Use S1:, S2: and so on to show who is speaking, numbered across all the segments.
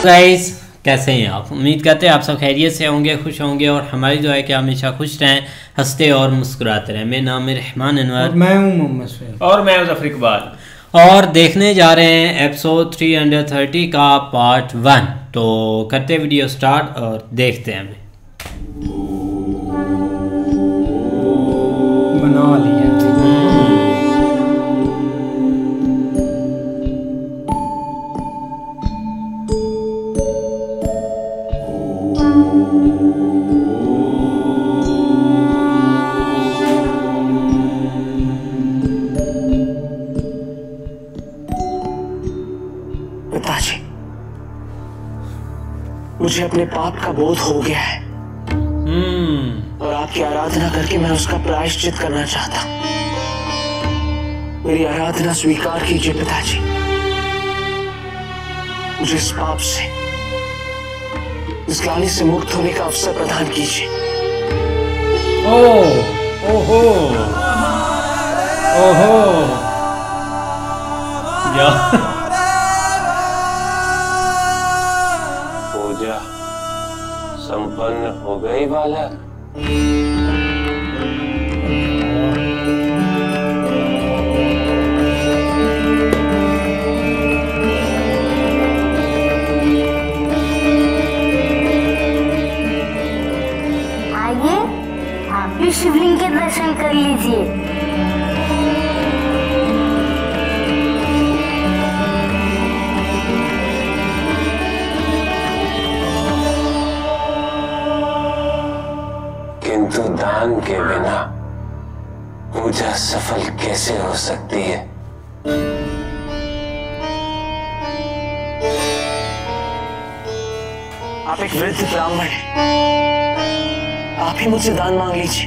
S1: Guys कैसे हैं आप? उम्मीद करते हैं आप सब खैरियत से होंगे, खुश होंगे और हमारी दुआ है कि हमेशा खुश रहें, हंसते और मुस्कुराते रहें। मेरा नाम है रहमान अनवर,
S2: मैं हूं मोहम्मद सैयद
S3: और मैं ज़फर इकबाल,
S1: और देखने जा रहे हैं एपिसोड 330 का पार्ट 1। तो करते वीडियो स्टार्ट और देखते हैं।
S2: बना लिया।
S4: पिताजी, मुझे अपने पाप का बोध हो गया है और आपकी आराधना करके मैं उसका प्रायश्चित करना चाहता हूं। मेरी आराधना स्वीकार कीजिए पिताजी। मुझे इस पाप से, इस ग्लानि से मुक्त होने का अवसर प्रदान कीजिए।
S1: ओहो
S5: पूजा संपन्न हो गई बालक।
S6: आइए, आप भी शिवलिंग के दर्शन कर लीजिए।
S5: किंतु दान के बिना पूजा सफल कैसे हो सकती है?
S4: आप एक वृद्ध ब्राह्मण हैं, आप ही मुझसे दान मांग लीजिए।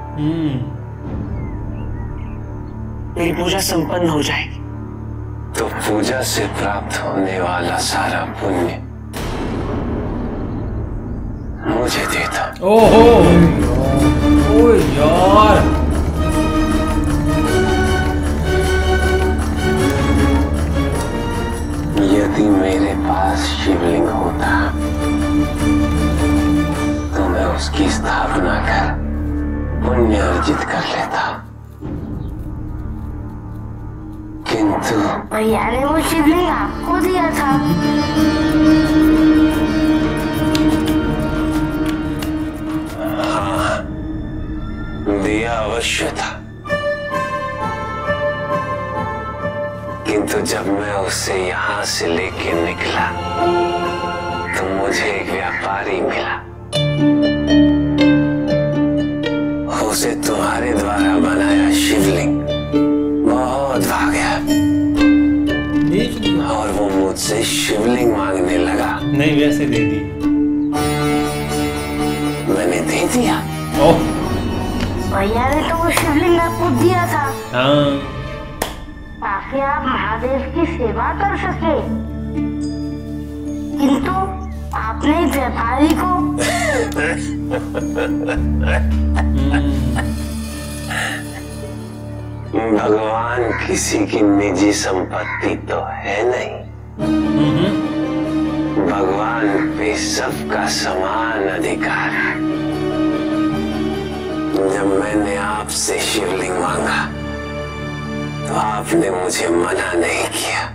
S4: मेरी पूजा संपन्न हो जाएगी।
S5: तो पूजा से प्राप्त होने वाला सारा पुण्य मुझे देता।
S1: ओहो यार,
S5: यदि मेरे पास शिवलिंग होता तो मैं उसकी स्थापना कर पुण्य अर्जित कर लेता, किंतु
S6: भैया ने वो शिवलिंग आपको दिया था।
S5: हाँ, दिया अवश्य था, किंतु जब मैं उसे यहाँ से लेके निकला तो मुझे एक व्यापारी मिला। उसे तुम्हारे द्वारा बनाया शिवलिंग बहुत भाग्या और वो मुझसे शिवलिंग मांगने लगा।
S1: नहीं वैसे दे दी।
S5: मैंने दे दिया।
S1: ओह
S6: भैया ने तो वो शिवलिंग आपको दिया था
S1: हाँ,
S6: ताकि आप महादेव की सेवा कर सके, किंतु आपने व्यापारी को
S5: भगवान किसी की निजी संपत्ति तो है नहीं। भगवान पे सबका समान अधिकार है। जब मैंने आपसे शिवलिंग मांगा तो आपने मुझे मना नहीं किया।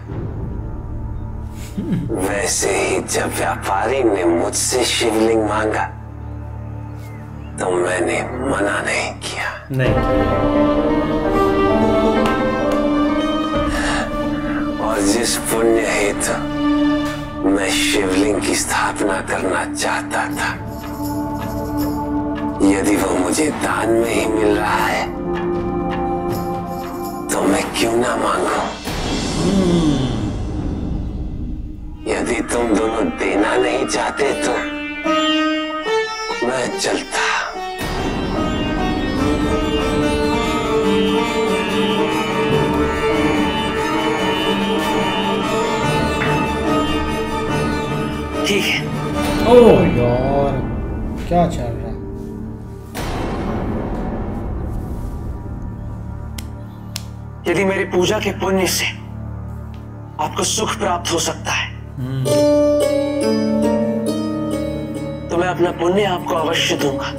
S5: वैसे ही जब व्यापारी ने मुझसे शिवलिंग मांगा तो मैंने मना नहीं किया।
S1: नहीं
S5: और जिस पुण्य हेतु मैं शिवलिंग की स्थापना करना चाहता था, यदि वो मुझे दान में ही मिल रहा है तो मैं क्यों ना मांगू। यदि तुम दोनों देना नहीं चाहते तो मैं चलता।
S4: ठीक है।
S2: ओह यार, क्या चल रहा है?
S4: यदि मेरी पूजा के पुण्य से आपको सुख प्राप्त हो सकता है तो मैं अपना पुण्य आपको अवश्य दूंगा।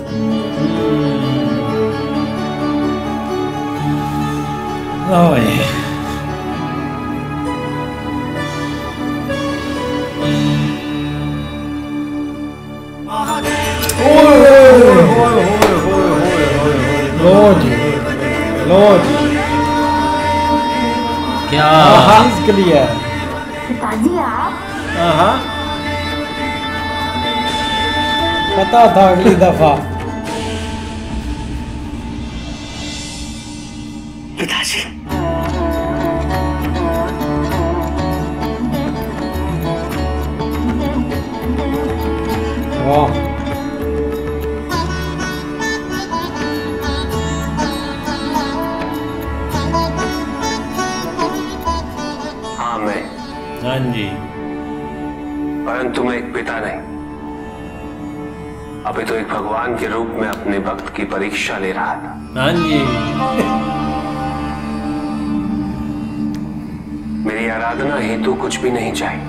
S1: क्या
S2: क्लियर।
S6: पिताजी आप
S2: हाँ पता था अगली दफा।
S4: पिताजी
S2: वाह
S5: हाँ मैं,
S1: हाँ जी,
S5: परंतु मैं एक पिता नहीं, अभी तो एक भगवान के रूप में अपने भक्त की परीक्षा ले रहा था।
S1: हाँ जी।
S5: मेरी आराधना हेतु कुछ भी नहीं चाहिए।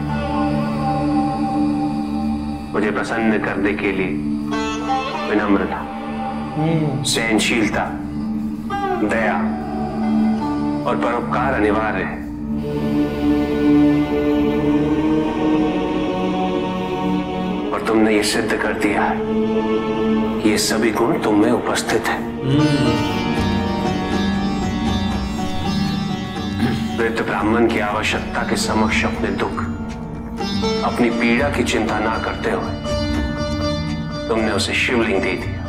S5: मुझे प्रसन्न करने के लिए विनम्रता, सहनशीलता, दया और परोपकार अनिवार्य है। और तुमने ये सिद्ध कर दिया है कि ये सभी गुण तुम में उपस्थित हैं। वृद्ध ब्राह्मण की आवश्यकता के समक्ष अपने दुख, अपनी पीड़ा की चिंता ना करते हुए तुमने उसे शिवलिंग दे दिया।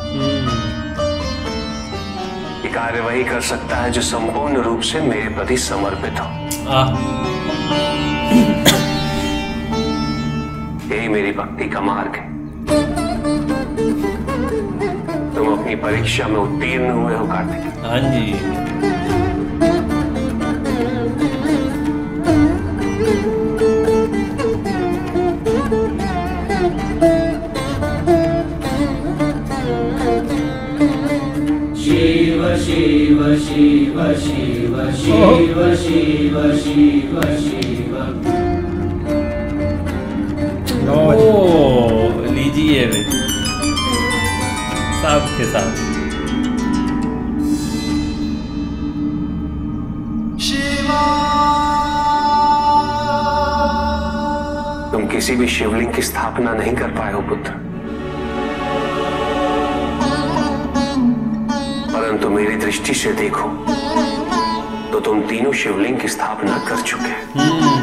S5: ये कार्य वही कर सकता है जो संपूर्ण रूप से मेरे प्रति समर्पित हो। यही मेरी भक्ति का मार्ग है। तुम अपनी परीक्षा में उत्तीर्ण हुए हो कार्तिक।
S1: हाँ जी।
S3: शिव शिव शिव शिव शिव शिव शिव।
S1: ओ लीजिए वे साहब के साथ।
S5: तुम किसी भी शिवलिंग की स्थापना नहीं कर पाए हो पुत्र, परंतु मेरी दृष्टि से देखो तो तुम तीनों शिवलिंग की स्थापना कर चुके हैं।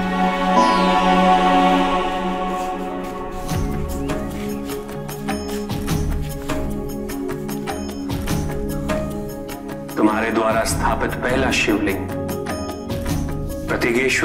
S5: तुम्हारे द्वारा स्थापित पहला शिवलिंग प्रतिगेश्वर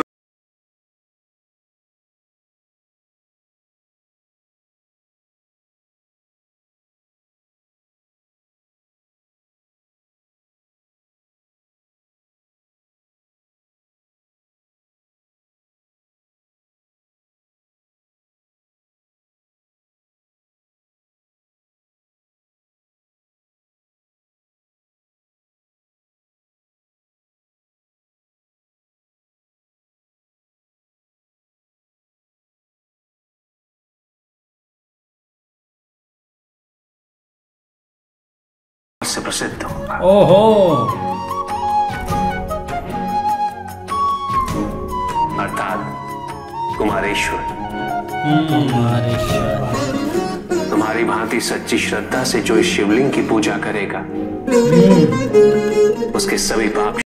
S5: से प्रसिद्ध होगा।
S1: ओहो।
S5: अर्थात कुमारेश्वर।
S1: कुमारेश्वर।
S5: तुम्हारी भांति सच्ची श्रद्धा से जो इस शिवलिंग की पूजा करेगा उसके सभी पाप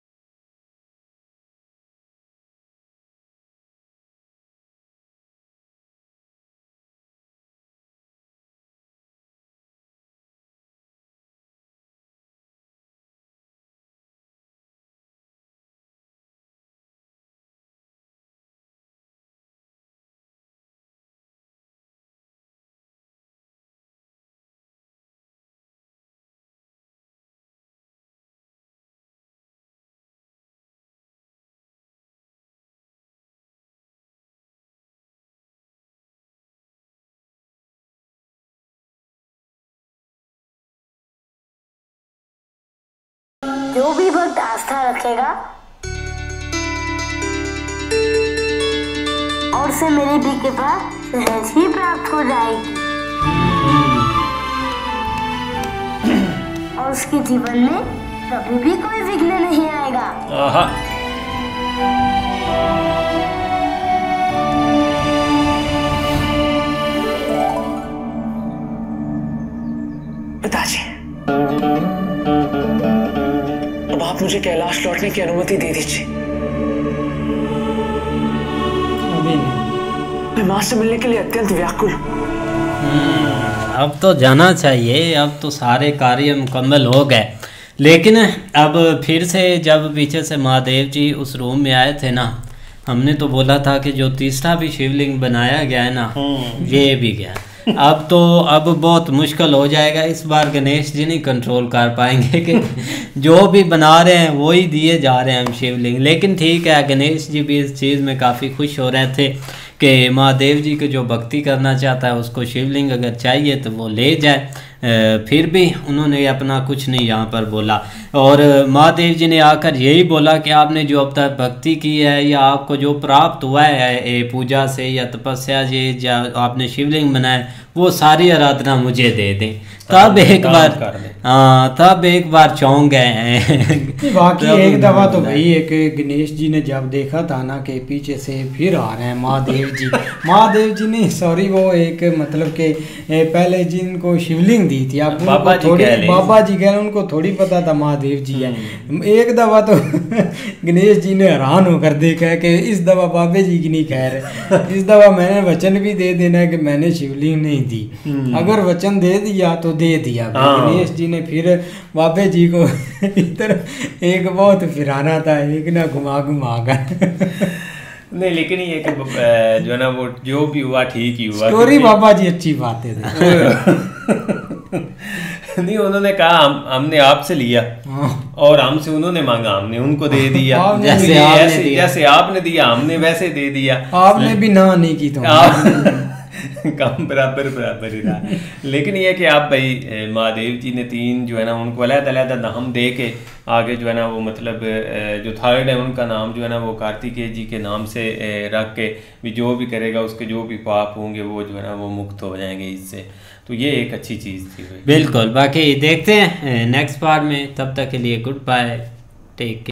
S6: जो भी भक्त आस्था रखेगा और से मेरी भी कृपा सहज ही प्राप्त हो जाएगी और उसके जीवन में कभी भी कोई विघ्न नहीं आएगा।
S1: आहा।
S4: पिताजी, अब आप मुझे कैलाश लौटने की अनुमति दे दीजिए।
S2: अभी नहीं।
S4: मैं मां से मिलने के लिए अत्यंत व्याकुल हूं।
S1: अब तो जाना चाहिए, अब तो सारे कार्य मुकम्मल हो गए। लेकिन अब फिर से जब पीछे से महादेव जी उस रूम में आए थे ना, हमने तो बोला था कि जो तीसरा भी शिवलिंग बनाया गया है ना, ये भी गया। अब बहुत मुश्किल हो जाएगा। इस बार गणेश जी नहीं कंट्रोल कर पाएंगे कि जो भी बना रहे हैं वही दिए जा रहे हैं हम शिवलिंग। लेकिन ठीक है, गणेश जी भी इस चीज़ में काफ़ी खुश हो रहे थे कि महादेव जी को जो भक्ति करना चाहता है उसको शिवलिंग अगर चाहिए तो वो ले जाए। फिर भी उन्होंने अपना कुछ नहीं यहाँ पर बोला और महादेव जी ने आकर यही बोला कि आपने जो अब तक भक्ति की है या आपको जो प्राप्त हुआ है पूजा से या तपस्या से या आपने शिवलिंग बनाया, वो सारी आराधना मुझे दे दें। तब एक बार चौंक गए हैं।
S2: बाकी एक दफा तो भाई एक गणेश जी ने जब देखा था ना कि पीछे से फिर आ रहे हैं महादेव जी ने सॉरी वो एक मतलब के पहले जिनको शिवलिंग दी थी, आप बाबा जी कह रहे उनको थोड़ी पता था महादेव जी है। एक दफा तो गणेश जी ने हैरान होकर देखा कि इस दफा बाबे जी की नहीं कह रहे, इस दफा मैंने वचन भी दे देना है कि मैंने शिवलिंग नहीं दी। अगर वचन दे दिया तो दे दिया। गणेश जी ने फिर बाबे जी को इधर एक बहुत फिराना था, एक ना घुमा कर
S7: नहीं, लेकिन ये कि जो है ना वो जो भी हुआ ठीक ही हुआ।
S2: स्टोरी बाबा जी अच्छी बातें थे।
S7: नहीं, उन्होंने कहा हमने आपसे लिया और हमसे उन्होंने मांगा, हमने उनको दे दिया। जैसे आपने दिया हमने वैसे दे दिया।
S2: आपने भी ना नहीं की तो
S7: कम बराबर ही रहा। लेकिन ये कि आप भाई महादेव जी ने 3 जो है ना उनको अलग-अलग नाम दे के आगे जो है ना वो मतलब जो थर्ड है उनका नाम जो है ना वो कार्तिकेय जी के नाम से रख के भी जो भी करेगा उसके जो भी पाप होंगे वो जो है ना वो मुक्त हो जाएंगे इससे। तो ये एक अच्छी चीज़ थी।
S1: बिल्कुल। बाकी देखते हैं नेक्स्ट पार्ट में, तब तक के लिए गुड बाय, टेक केयर।